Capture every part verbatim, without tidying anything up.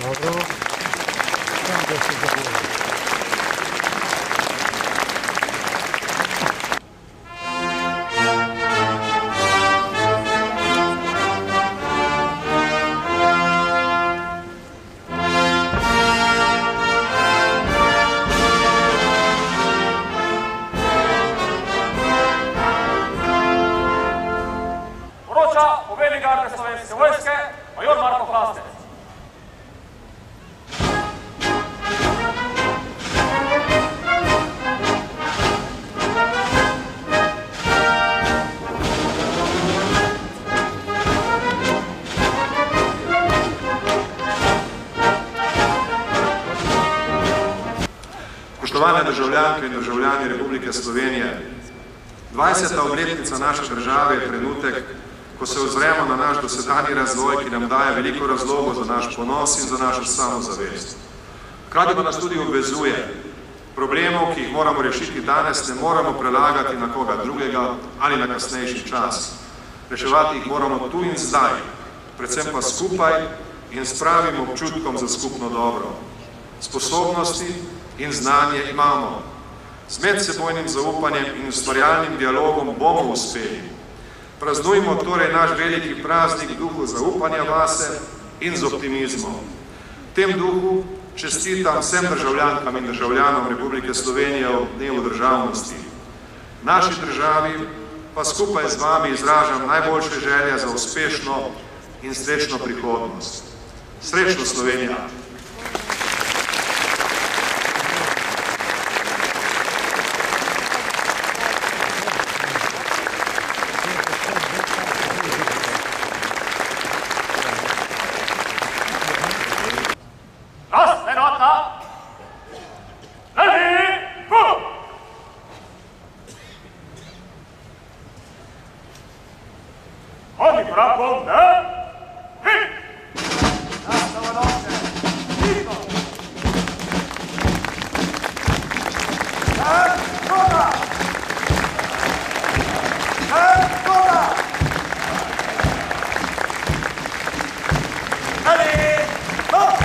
Dobro. Tam, da se zaboravim. Poveljnik garde Slovenske vojske, major Marko Hlastec. Spoštovane državljanke in državljani Republike Slovenije, dvajseta obletnica naše države je trenutek, ko se ozremo na naš dosedanji razvoj, ki nam daje veliko razlogov za naš ponos in za našo samozavest. Hkrati pa nas tudi obvezuje. Problemov, ki jih moramo rešiti danes, ne moramo prelagati na koga drugega ali na kasnejši čas. Reševati jih moramo tu in zdaj, predvsem pa skupaj in s pravim občutkom za skupno dobro. Sposobnosti in znanje imamo. S medsebojnim zaupanjem in ustvarjalnim dialogom bomo uspeli. Praznujmo torej naš veliki praznik duhu zaupanja vase in z optimizmom. V tem duhu čestitam vsem državljankam in državljanom Republike Slovenije ob dnevu državnosti. Naši državi pa skupaj z vami izražam najboljše želje za uspešno in srečno prihodnost. Srečno Slovenija! Ogni bravo, ne? Hit! Nastava notte! Vivo! Ancora! Ancora! Allez! Oh!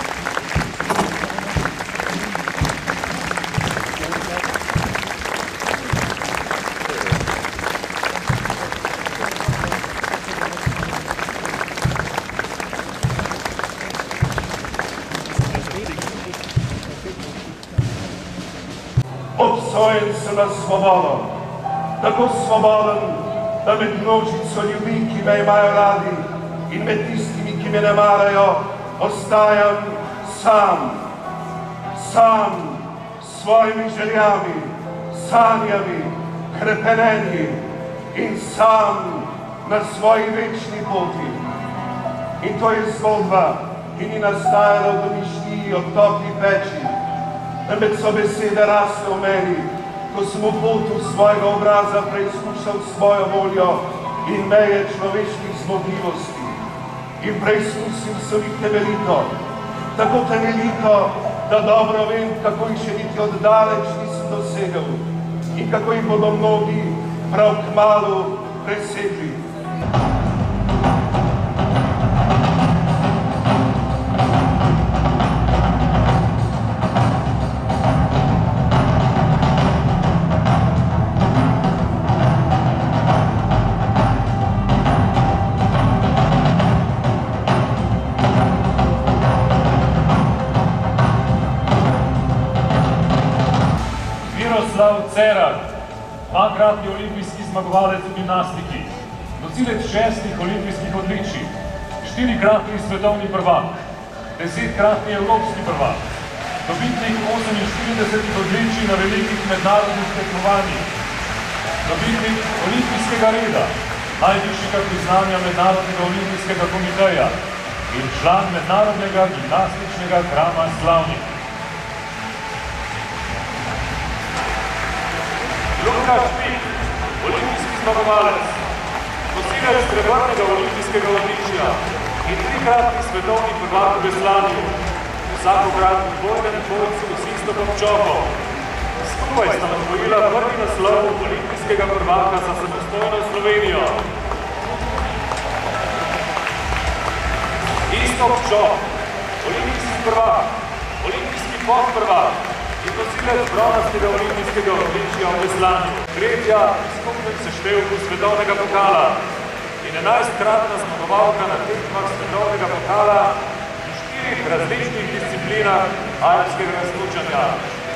Obsojen sem na svobodo, tako svoboden, da med množico ljudi, ki me imajo radi, in med tistimi, ki me ne marajo, ostajam sam, sam s svojimi željami, sanjami, krepenenji in sam na svoji večni poti. In to je zgodba, ki ni nastajala v domišljiji ob topli peči, temveč so besede rasle v meni, ko sem v potu svojega obraza preizkušal svojo voljo in meje človeških zmogljivosti. In preizkusil sem jih temeljito, tako temeljito, da dobro vem, kako jih še niti oddaleč nisem dosegel in kako jih bodo mnogi prav kmalu presegli. Miroslav Cerar, dvakratni olimpijski zmagovalec v gimnastiki, nosilec šestih olimpijskih odličij, štirikratni svetovni prvak, desetkratni evropski prvak, dobitnik oseminštiridesetih odličij na velikih mednarodnih tekmovanjih, dobitnik olimpijskega reda, najvišjega priznanja Mednarodnega olimpijskega komiteja in član Mednarodnega gimnastičnega hrama Slavnik. Luka Špik, olimpijski zmagovalec, nosilec srebrnega olimpijskega odličja in trikratni svetovni prvak v veslanju, vsakokratni dvojnem dvojcu s Iztokom Čopom. Skupaj sta osvojila prvi naslov olimpijskega prvaka za samostojno Slovenijo. Iztok Čop, olimpijski prvak, olimpijski podprvak in nosilec bronastega olimpijskega odličja v veslanju, tretja v skupnem seštevku svetovnega pokala in enajstkratna zmagovalka na tekmah svetovnega pokala v štirih različnih disciplinah alpskega smučanja.